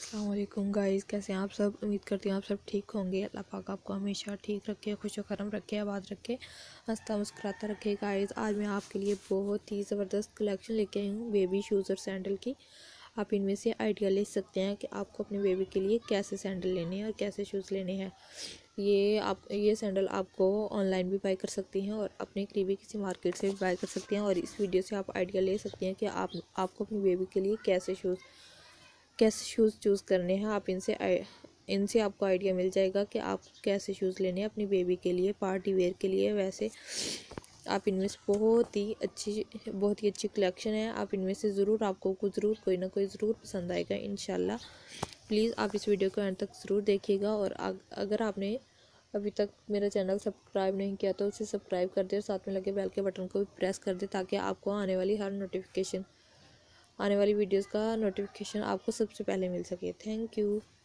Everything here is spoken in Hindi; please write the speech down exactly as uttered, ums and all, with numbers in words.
अस्सलामुअलैकुम गाइस, कैसे हैं आप सब। उम्मीद करती हूँ आप सब ठीक होंगे। अल्लाह पाक आपको हमेशा ठीक रखे, खुश करम रखे, आबाद रखे, हंसता मुस्कुराता रखे। गाइस आज मैं आपके लिए बहुत ही ज़बरदस्त कलेक्शन लेके आई हूँ बेबी शूज़ और सैंडल की। आप इनमें से आइडिया ले सकते हैं कि आपको अपने बेबी के लिए कैसे सैंडल लेने हैं और कैसे शूज़ लेने हैं। ये आप ये सैंडल आपको ऑनलाइन भी बाय कर सकती हैं और अपने करीबी किसी मार्केट से भी बाय कर सकती हैं। और इस वीडियो से आप आइडिया ले सकते हैं कि आप आपको अपनी बेबी के लिए कैसे शूज़ कैसे शूज़ चूज़ करने हैं। आप इनसे इनसे आपको आइडिया मिल जाएगा कि आप कैसे शूज़ लेने हैं अपनी बेबी के लिए, पार्टी वेयर के लिए। वैसे आप इनमें से बहुत ही अच्छी बहुत ही अच्छी कलेक्शन है। आप इनमें से ज़रूर आपको कुछ ज़रूर कोई ना कोई ज़रूर पसंद आएगा इंशाल्लाह। प्लीज़ आप इस वीडियो को एंड तक ज़रूर देखिएगा। और अगर आपने अभी तक मेरा चैनल सब्सक्राइब नहीं किया तो उसे सब्सक्राइब कर दे और साथ में लगे बेल के बटन को भी प्रेस कर दे, ताकि आपको आने वाली हर नोटिफिकेशन आने वाली वीडियोस का नोटिफिकेशन आपको सबसे पहले मिल सके। Thank you.